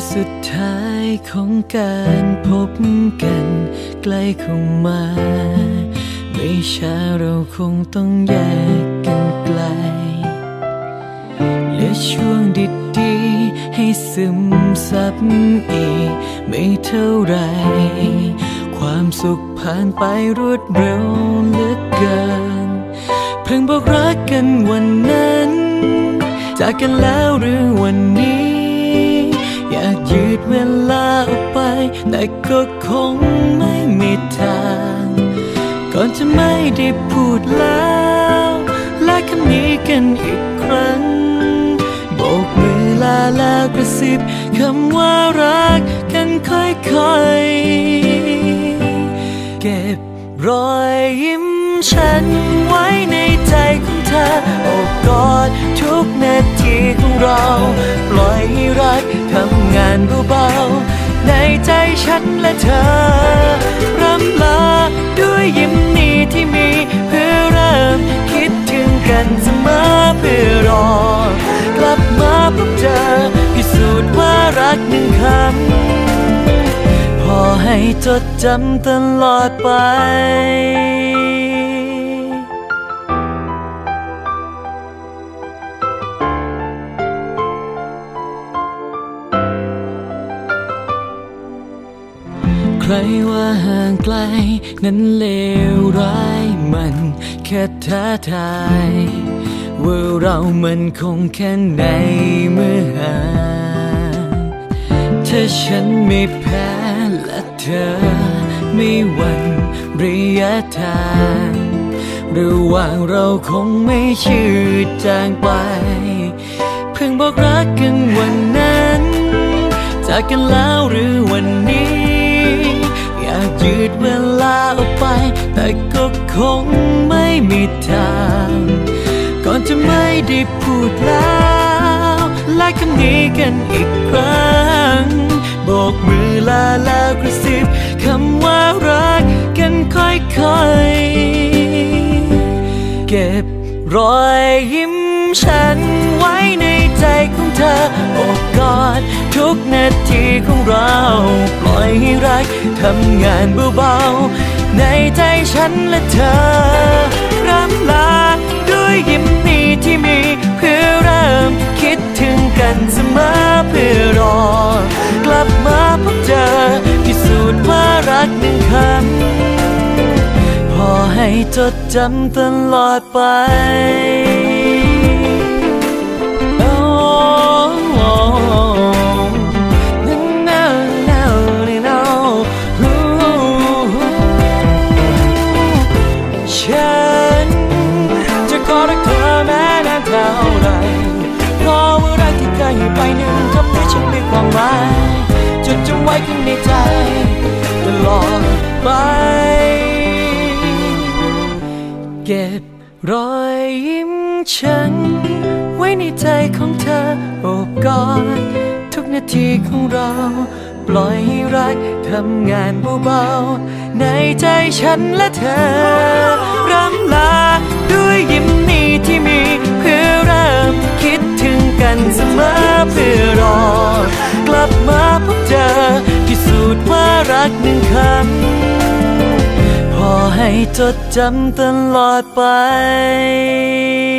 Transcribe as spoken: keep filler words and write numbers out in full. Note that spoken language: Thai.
สุดท้ายของการพบกันใกล้เข้ามาไม่ช้าเราคงต้องแยกกันไกลเหลือช่วงดีๆให้ซึมซับอีกไม่เท่าไรความสุขผ่านไปรวดเร็วเหลือเกินเพิ่งบอกรักกันวันนั้นจากกันแล้วหรือวันนี้อยากยืดเวลาออกไปแต่ก็คงไม่มีทางก่อนจะไม่ได้พูดแล้วและคำนี้กันอีกครั้งโบกมือลาแล้วกระซิบคำว่ารักกันค่อยๆเก็บรอยยิ้มฉันไว้ในใจของเธอโอบกอดทุกนาทีของเราปล่อยให้รักทำงานเบาๆในใจฉันและเธอร่ำลาด้วยยิ้มนี้ที่มีเพื่อเริ่มคิดถึงกันเสมอเพื่อรอกลับมาพบเจอพิสูจน์ว่ารักหนึ่งคำพอให้จดจำตลอดไปใครว่าห่างไกลนั้นเลวร้ายมันแค่ท้าทายว่าเรามันคงแค่ไหนเมื่อห่างถ้าฉันไม่แพ้และเธอไม่หวั่นระยะทางระหว่างเราคงไม่ชืดจางไปเพิ่งบอกรักกันวันนั้นจากกันแล้วหรือวันนี้อยากยืดเวลาออกไปแต่ก็คงไม่มีทางก่อนจะไม่ได้พูดแล้วและคำนี้กันอีกครั้งโบกมือลาแล้วกระซิบคำว่ารักกันค่อยๆเก็บรอยยิ้มฉันไว้ในใจของเธอโอบกอดทุกนาทีของเราปล่อยให้รักทำงานเบาๆในใจฉันและเธอร่ำลาด้วยยิ้มนี้ที่มีเพื่อเริ่มคิดถึงกันเสมอเพื่อรอกลับมาพบเจอพิสูจน์ว่ารักหนึ่งคำพอให้จดจำตลอดไปฉันจะขอรักเธอแม้นานเท่าไรเพราะว่ารักที่เคยให้ไปนั้นทำให้ฉันมีความหมายจดจำไว้ข้างในใจตลอดไปเก็บรอยยิ้มฉันไว้ในใจของเธอโอบกอดทุกนาทีของเราปล่อยให้รักทำงานเบาๆในใจฉันและเธอร่ำลาด้วยยิ้มนี้ที่มีเพื่อเริ่มคิดถึงกันเสมอเพื่อรอกลับมาพบเจอพิสูจน์ว่ารักหนึ่งคำพอให้จดจำตลอดไป